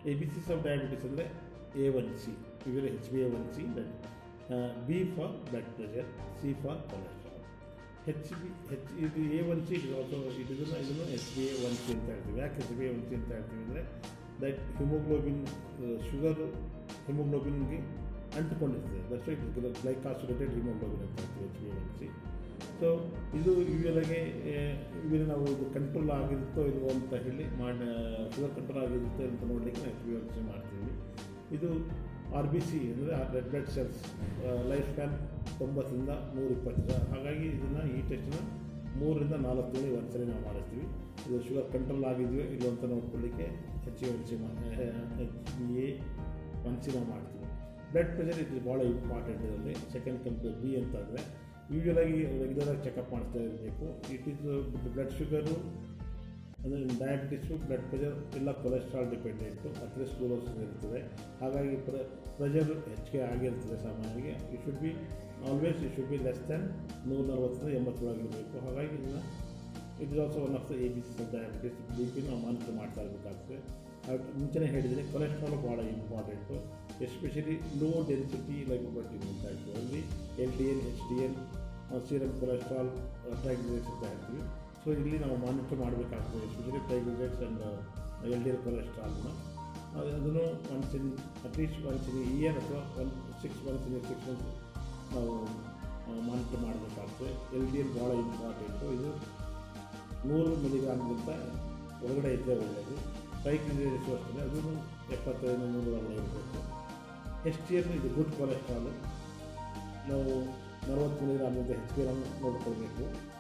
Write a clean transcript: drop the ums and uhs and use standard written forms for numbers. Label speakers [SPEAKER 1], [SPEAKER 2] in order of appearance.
[SPEAKER 1] ABCs of diabetes ಅಂದರೆ A1C, usually HbA1c, that B for blood pressure, C for cholesterol. ಇದು A1C ಇದನ್ನು HbA1c ಅಂತ ಹೇಳ್ತೀವಿ. ಯಾಕೆ HbA1c ಅಂತ ಹೇಳ್ತೀವಿ ಅಂದರೆ ದಟ್ ಹಿಮೋಗ್ಲೋಬಿನ್ ಶುಗರ್ ಹಿಮೋಗ್ಲೋಬಿನ್ಗೆ ಅಂಟಿಕೊಂಡಿರ್ತದೆ. ದಟ್ಸ್ ವೈ ಗ್ಲೈಕಾಸಿಲೇಟೆಡ್ ಹಿಮೋಗ್ಲೋಬಿನ್ ಅಂತ ಹೇಳ್ತೀವಿ HbA1c. ಸೊ ಇದು ಇವಾಗ ನಾವು ಇದು ಕಂಟ್ರೋಲ್ ಆಗಿರುತ್ತೋ ಇಲ್ವೋ ಅಂತ ಹೇಳಿ ಶುಗರ್ ಕಂಟ್ರೋಲ್ ಆಗಿರುತ್ತೋ ಅಂತ ನೋಡಲಿಕ್ಕೆ ನಾವು HbA1c ಮಾಡ್ತೀವಿ. ಇದು RBC ಅಂದರೆ red blood cells life span 90ರಿಂದ 120. ಹಾಗಾಗಿ ಈ ಟೆಸ್ಟನ್ನ 3ರಿಂದ 4 ತಿಂಗಳಿಗೆ ಒಂದ್ಸರಿ ನಾವು ಮಾಡಿಸ್ತೀವಿ. ಇದು ಶುಗರ್ ಕಂಟ್ರೋಲ್ ಆಗಿದೆಯೋ ಇಲ್ಲೋ ಅಂತ ನೋಡ್ಕೊಳ್ಳಿಕ್ಕೆ HbA1c ನಾವು ಮಾಡ್ತೀವಿ. ಬ್ಲಡ್ ಪ್ರೆಷರ್ ಇದು ಭಾಳ ಇಂಪಾರ್ಟೆಂಟ್. ಇದರಲ್ಲಿ ಸೆಕೆಂಡ್ ಕಂಪ್ಲೀಟ್ B ಅಂತ ಅಂದರೆ ಯೂಶ್ವಲಾಗಿ ರೆಗ್ಯುಲರಾಗಿ ಚೆಕಪ್ ಮಾಡಿಸ್ತಾ ಇರಬೇಕು. ಇಟ್ ಈಸ್ ಬ್ಲಡ್ ಶುಗರು ಅಂದರೆ ಡಯಾಬಿಟಿಸು, ಬ್ಲಡ್ ಪ್ರೆಷರ್ ಎಲ್ಲ ಕೊಲೆಸ್ಟ್ರಾಲ್ ಡಿಪೆಂಡೆಂಟು, ಅಥೆರೋಸ್ಕ್ಲೆರೋಸಿಸ್ ಇರ್ತದೆ. ಹಾಗಾಗಿ ಪ್ರೆಷರ್ ಹೆಚ್ಚಿಗೆ ಆಗಿರ್ತದೆ ಸಾಮಾನ್ಯವಾಗಿ. It should be less than 140-80 ಆಗಿರಬೇಕು. ಹಾಗಾಗಿ it is also one of the ABCs of diabetes. BP ನಾವು ಮಾನಿಟರ್ ಮಾಡ್ತಾ ಇರಬೇಕಾಗ್ತದೆ. ಮುಂಚೆನೇ ಹೇಳಿದರೆ ಕೊಲೆಸ್ಟ್ರಾಲ್ ಭಾಳ important, especially low density lipoprotein ಅಂತ ಹೇಳ್ತೀವಿ. ಅಲ್ಲಿ LDL, HDL, serum cholesterol, triglycerides ಅಂತ ಹೇಳ್ತೀವಿ. ಸೊ ಇಲ್ಲಿ ನಾವು ಮಾನಿಟರ್ ಮಾಡಬೇಕಾಗ್ತದೆ, ಎಸ್ಪೆಷಲಿ ಟ್ರೈಗ್ಲಿಸರೈಡ್ಸ್ ಆ್ಯಂಡ್ LDL ಕೊಲೆಸ್ಟ್ರಾಲ್ನ. ಅದನ್ನು ಅಟ್ಲೀಸ್ಟ್ ಒನ್ಸ್ ಇನ್ ಇಯರ್ ಅಥವಾ 6 months ನಾವು ಮಾನಿಟರ್ ಮಾಡಬೇಕಾಗ್ತದೆ. LDL ಭಾಳ ಇಂಪಾರ್ಟೆಂಟು. ಇದು 100 mg ಒಳಗಡೆ ಇದ್ದರೆ ಒಳ್ಳೆಯದು. ಟ್ರೈಗ್ಲಿಸರೈಡ್ಸು ಅಷ್ಟೇ, ಅದನ್ನು 75-100 ಒಳಗಡೆ ಇರಬೇಕು. HDL ಇದು ಗುಡ್ ಕೊಲೆಸ್ಟ್ರಾಲು. ನಾವು 40 mg HbA1c ನೋಡ್ಕೊಳ್ಬೇಕು.